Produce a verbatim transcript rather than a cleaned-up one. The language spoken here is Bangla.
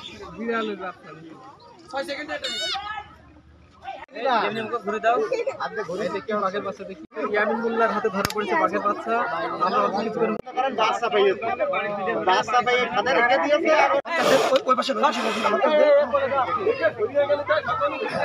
বিড়ালের বাচ্চা ছয় সেকেন্ড ঘুরে দাও ঘুরে দেখি বাঘের বাচ্চা দেখি ইয়ামিন মোল্লার হাতে ধরা পড়েছে বাঘের বাচ্চা আমরা অল্প কিছু করে ওই পাশে